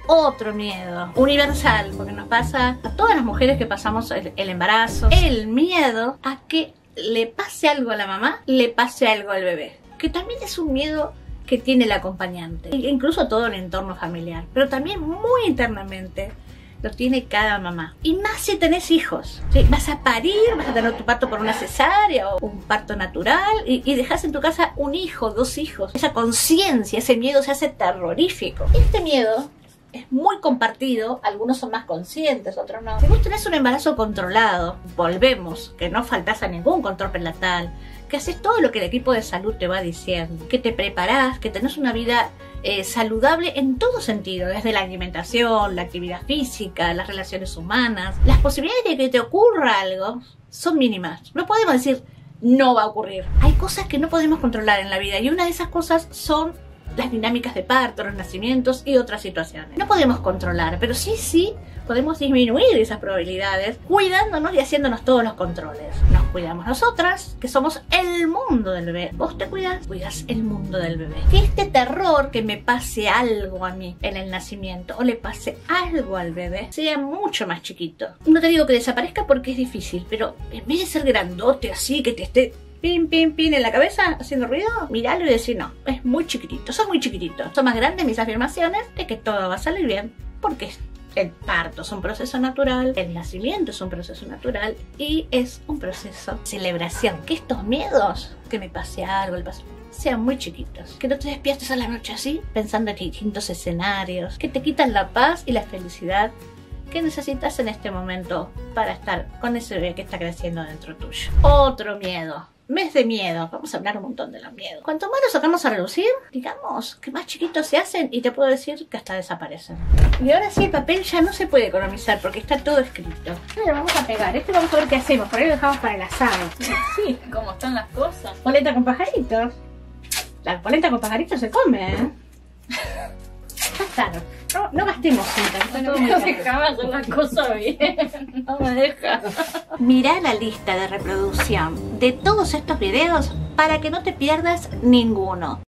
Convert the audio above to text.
otro miedo universal, porque nos pasa a todas las mujeres que pasamos el embarazo, el miedo a que le pase algo a la mamá, le pase algo al bebé, que también es un miedo que tiene el acompañante, incluso todo el entorno familiar, pero también muy internamente lo tiene cada mamá. Y más si tenés hijos, ¿sí? Vas a parir, vas a tener tu parto por una cesárea o un parto natural y dejás en tu casa un hijo, 2 hijos. Esa conciencia, ese miedo se hace terrorífico. Este miedo es muy compartido, algunos son más conscientes, otros no. Si vos tenés un embarazo controlado, volvemos, que no faltás a ningún control prenatal, que haces todo lo que el equipo de salud te va diciendo, que te preparás, que tenés una vida saludable en todo sentido, desde la alimentación, la actividad física, las relaciones humanas, las posibilidades de que te ocurra algo son mínimas. No podemos decir no va a ocurrir. Hay cosas que no podemos controlar en la vida y una de esas cosas son las dinámicas de parto, los nacimientos y otras situaciones. No podemos controlar, pero sí podemos disminuir esas probabilidades cuidándonos y haciéndonos todos los controles. Nos cuidamos nosotras, que somos el mundo del bebé. Vos te cuidas el mundo del bebé. Que este terror que me pase algo a mí en el nacimiento o le pase algo al bebé sea mucho más chiquito. No te digo que desaparezca porque es difícil, pero en vez de ser grandote así, que te esté pin, pin, pin en la cabeza, haciendo ruido, miralo y decir no, es muy chiquitito, sos muy chiquitito. Son más grandes mis afirmaciones de que todo va a salir bien, porque el parto es un proceso natural, el nacimiento es un proceso natural y es un proceso de celebración. Que estos miedos, que me pase algo, sean muy chiquitos. Que no te despiertes a la noche así, pensando en distintos escenarios, que te quitan la paz y la felicidad que necesitas en este momento para estar con ese bebé que está creciendo dentro tuyo. Otro miedo. Mes de miedo. Vamos a hablar un montón de los miedos. Cuanto más los sacamos a relucir, digamos que más chiquitos se hacen y te puedo decir que hasta desaparecen. Y ahora sí, el papel ya no se puede economizar porque está todo escrito. Lo vamos a pegar. Vamos a ver qué hacemos. Por ahí lo dejamos para el asado. Sí, como están las cosas. Polenta con pajaritos. La polenta con pajaritos se come, ¿eh? Gastaron. No gastemos cinta. Bueno, déjame hacer las cosas bien. No me deja. Mirá la lista de reproducción de todos estos videos para que no te pierdas ninguno.